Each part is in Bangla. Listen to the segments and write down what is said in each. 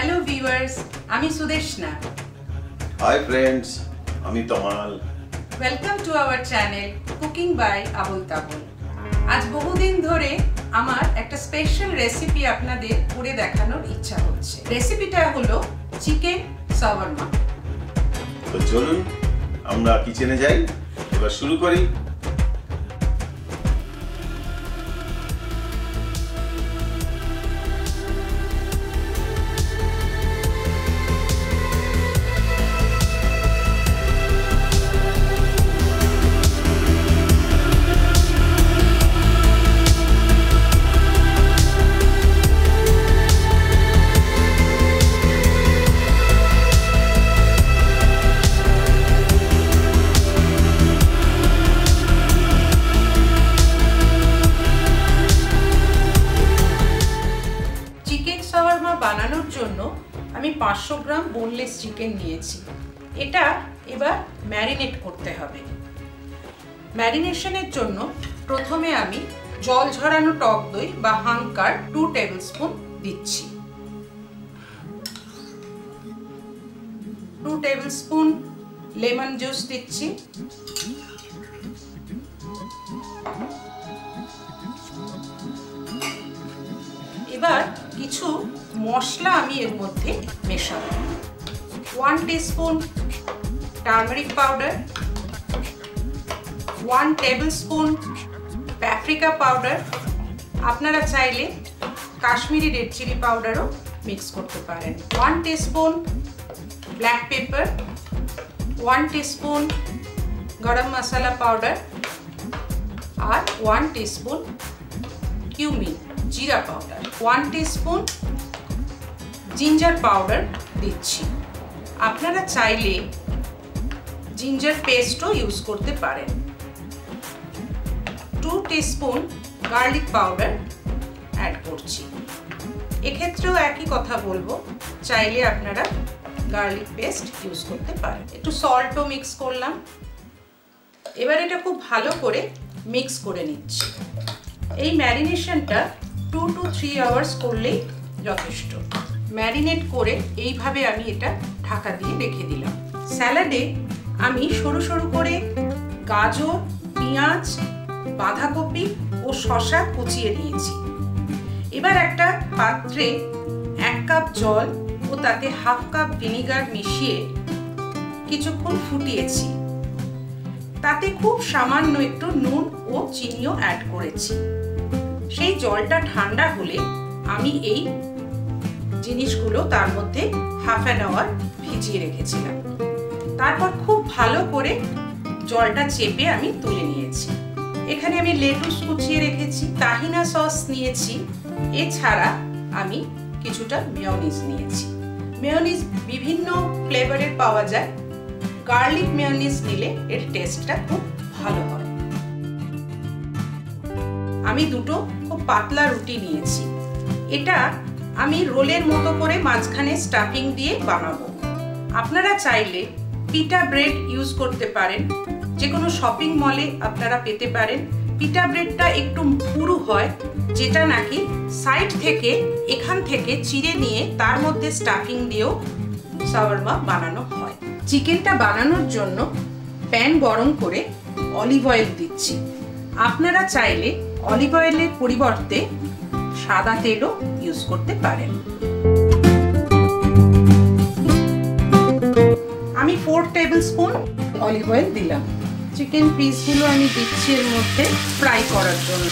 Hello viewers, আমি সুদেশনা। Hi friends, আমি তমাল। Welcome to our channel Cooking by Abul তাবুল। আজ বহুদিন ধরে আমার একটা স্পেশাল রেসিপি আপনাদের করে দেখানোর ইচ্ছা হচ্ছে। রেসিপিটা হলো চিকেন শাওয়ারমা। তো চলুন আমরা কিচেনে যাই, এবার শুরু করি। বানানোর জন্য আমি 500 গ্রাম বোনলেস চিকেন নিয়েছি। এটা এবার ম্যারিনেট করতে হবে। ম্যারিনেশনের জন্য প্রথমে আমি জল ঝরানো টক দই বা হাঙ্কার 2 টেবিলস্পুন দিচ্ছি। 2 টেবিলস্পুন লেমন জুস দিচ্ছি। এবার কিছু মশলা আমি এর মধ্যে মেশাবো। 1 teaspoon turmeric powder, 1 tablespoon paprika powder, আপনারা চাইলে কাশ্মীরি রেড চিলি পাউডারও মিক্স করতে পারেন। 1 teaspoon black pepper, 1 teaspoon garam masala powder আর 1 teaspoon cumin jeera powder, 1 teaspoon ginger powder দিচ্ছি। আপনারা চাইলে জিঞ্জার পেস্টও ইউজ করতে পারেন। 2 টিস্পুন গার্লিক পাউডার অ্যাড করছি। এক্ষেত্রেও একই কথা বলবো, চাইলে আপনারা গার্লিক পেস্ট ইউজ করতে পারেন। একটু সল্টও মিক্স করলাম। এবার এটা খুব ভালো করে মিক্স করে নিচ্ছি। এই ম্যারিনেশনটা 2 to 3 আওয়ার্স করলেই যথেষ্ট। ম্যারিনেট করে এইভাবে আমি এটা ঢাকা দিয়ে রেখে দিলাম। স্যালাডে আমি সরু সরু করে গাজর, পেঁয়াজ, বাঁধাকপি ও শসা কুচিয়ে নিয়েছি। এবার একটা পাত্রে 1 কাপ জল ও তাতে 1/2 কাপ ভিনিগার মিশিয়ে কিছুক্ষণ ফুটিয়েছি। তাতে খুব সামান্য একটু নুন ও চিনিও অ্যাড করেছি। সেই জলটা ঠান্ডা হলে আমি এই জিনিসগুলো তার মধ্যে 1/2 আওয়ার ভিজিয়ে রেখেছিলাম। তারপর খুব ভালো করে জলটা চেপে আমি তুলে নিয়েছি। এখানে আমি লেটুস কুচিয়ে রেখেছি, তাহিনা সস নিয়েছি, এছাড়া আমি কিছুটা মেয়োনিজ নিয়েছি। মেয়োনিজ বিভিন্ন ফ্লেভারের পাওয়া যায়। গার্লিক মেয়োনিজ নিলে এর টেস্টটা খুব ভালো হয়। আমি দুটো খুব পাতলা রুটি নিয়েছি। এটা আমি রোলের মতো করে মাঝখানে স্টাফিং দিয়ে বানাবো। আপনারা চাইলে পিটা ব্রেড ইউজ করতে পারেন, যে কোনো শপিং মলে আপনারা পেতে পারেন। পিটা ব্রেডটা একটু পুরু হয়, যেটা নাকি সাইড থেকে এখান থেকে চিড়ে নিয়ে তার মধ্যে স্টাফিং দিয়েও শাওয়ারমা বানানো হয়। চিকেনটা বানানোর জন্য প্যান গরম করে অলিভ অয়েল দিচ্ছি। আপনারা চাইলে অলিভ অয়েলের পরিবর্তে সাদা তেলও ইউজ করতে পারেন। আমি 4 টেবিলস্পুন অলিভ অয়েল দিলাম। চিকেন পিসগুলো আমি দিচ্ছি এর মধ্যে ফ্রাই করার জন্য।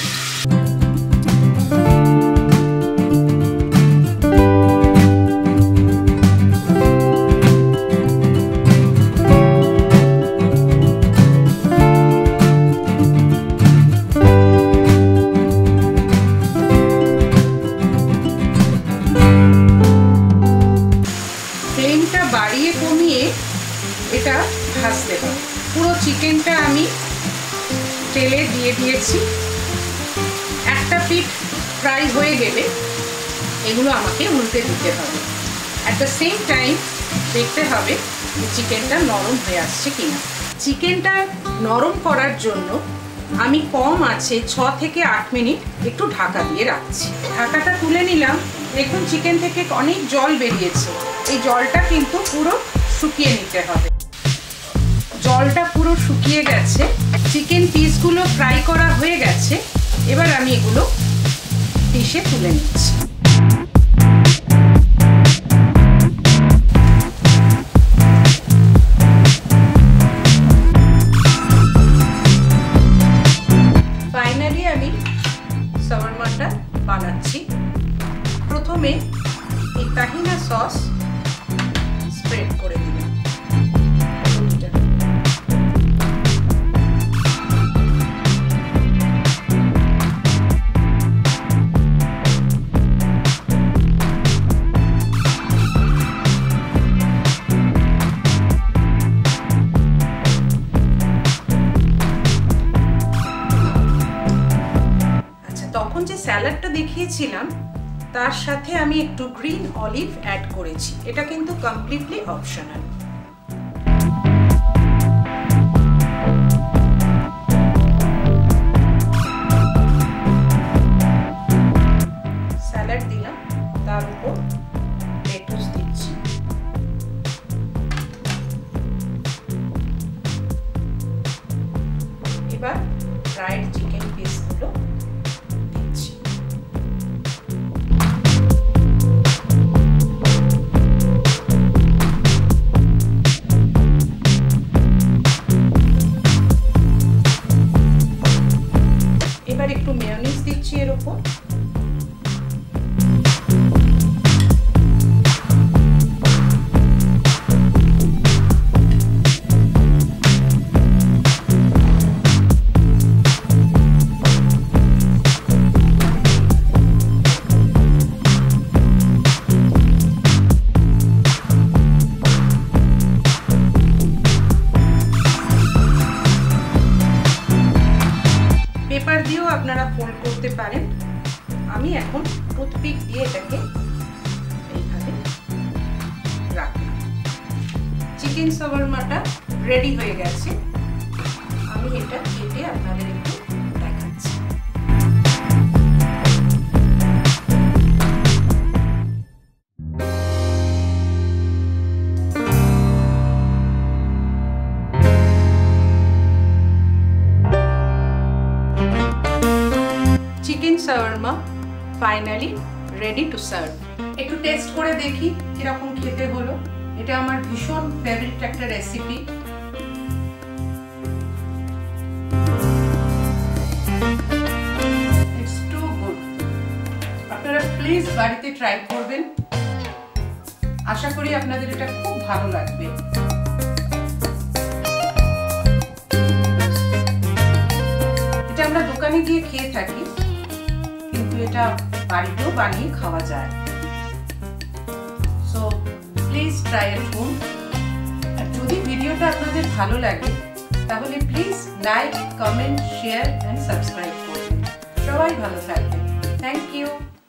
বাড়িয়ে কমিয়ে এটা ভাজতে হবে। পুরো চিকেনটা আমি তেলে দিয়ে দিয়েছি। একটা পিঠ ফ্রাই হয়ে গেলে এগুলো আমাকে উল্টে দিতে হবে। অ্যাট দ্য সেম টাইম দেখতে হবে যে চিকেনটা নরম হয়ে আসছে কিনা। চিকেনটা নরম করার জন্য আমি কম আছে 6 থেকে 8 মিনিট একটু ঢাকা দিয়ে রাখছি। ঢাকাটা তুলে নিলাম। দেখুন চিকেন থেকে অনেক জল বেরিয়েছে, এই জলটা কিন্তু পুরো শুকিয়ে নিতে হবে। জলটা পুরো শুকিয়ে গেছে, চিকেন পিসগুলো ফ্রাই করা হয়ে গেছে। এবার আমি এগুলো ডিশে তুলে নিচ্ছি। ফাইনালি আমি শাওয়ারমাটা বানাচ্ছি। প্রথমে এই তাহিনা সস স্প্রেড করে দিলাম। তখন যে স্যালাডটা দেখিয়েছিলাম তার সাথে আমি একটু গ্রিন অলিভ অ্যাড করেছি, এটা কিন্তু কমপ্লিটলি অপশনাল। স্যালাড দিলাম, তার উপর লেটুস দিচ্ছি। এবার ফ্রাইড চিকেন পিসগুলো একটু মেয়োনিজ দিচ্ছি এর উপর। পেপার দিয়েও আপনারা ফোল্ড করতে পারেন। আমি এখন টুথপিক দিয়ে এটাকে এইভাবে রাখলাম। চিকেন শাওয়ারমাটা রেডি হয়ে গেছে। আমি এটা কেটে আপনাদের একটু দেখাচ্ছি। Chicken shawarma finally ready to serve. একটু টেস্ট করে দেখি কিরকম খেতে হলো। এটা আমার ভীষণ ফেভারিট একটা রেসিপি। It's too good. আপনারা প্লিজ বাড়িতে ট্রাই করবেন। আশা করি আপনাদের এটা খুব ভালো লাগবে। এটা আমরা দোকানে গিয়ে খেয়ে থাকি, কিন্তু এটা বাড়িতেও বানিয়ে খাওয়া যায়। So please try at home. আর যদি ভিডিওটা আপনাদের ভালো লাগে তাহলে please like, comment, share and subscribe করবেন। সবাই ভালো থাকবেন। Thank you.